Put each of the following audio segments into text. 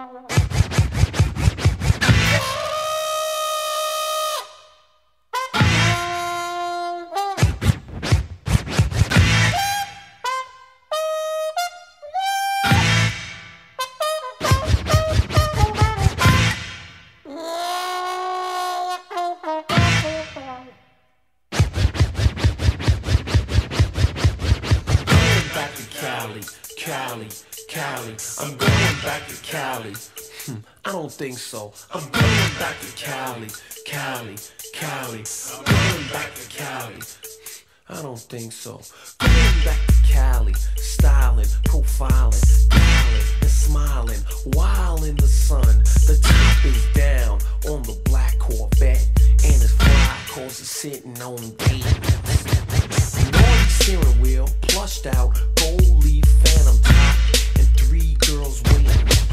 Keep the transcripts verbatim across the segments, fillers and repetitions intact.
Cali, Cali, I'm going back to Cali. Hmm, I don't think so. I'm going back to Cali, Cali, Cali. I'm going back to Cali. I don't think so. Going back to Cali, styling, profiling, dialing and smiling, while in the sun. The top is down on the black Corvette, and his fly cars are sitting on gates. Naughty steering wheel, plushed out, gold leaf phantom top, and three girls waiting.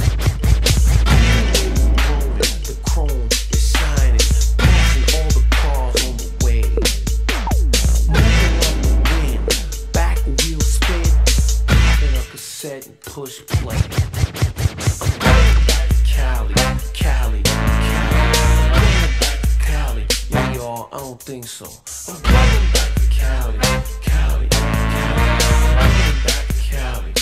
The chrome is shining, passing all the cars on the way. Moving up the wind, back wheel spin, popping a cassette and push play. I'm going back to Cali, Cali, Cali. I'm going back to Cali, yeah y'all, I don't think so. I'm going back to Cali, Cali, Cali. I'm going back to Cali.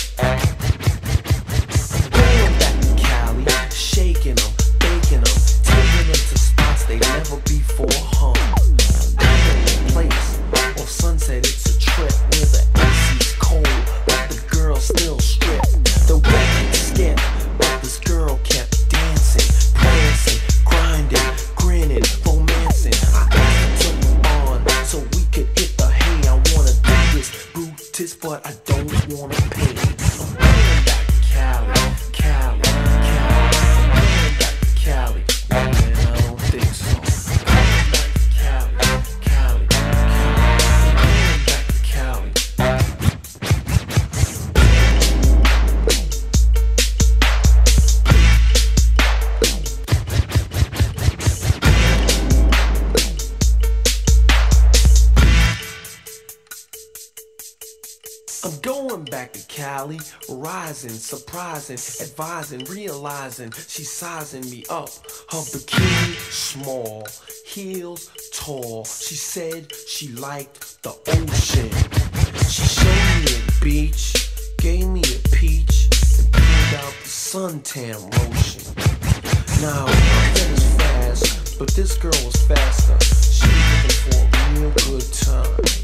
I'm going back to Cali, shaking them, baking them, taking them to spots they never before hung. Back in the place off Sunset, it's a trip where the A C's cold, but the girl still strip. The record skip, but this girl kept dancing, prancing, grinding, grinning, romancing. I asked her to put on so we could hit the hay. I wanna do this Brutus, but I don't wanna pay. I'm going back to Cali, Cali, Cali. I'm going back to Cali, man, I don't think so. I'm going back to Cali, Cali, Cali. I'm going back to Cali. I'm going back to Cali, rising, surprising, advising, realizing she's sizing me up. Her bikini small, heels tall. She said she liked the ocean. She showed me a beach, gave me a peach, and pulled out the suntan lotion. Now I bet it's fast, but this girl was faster. She was looking for a real good time.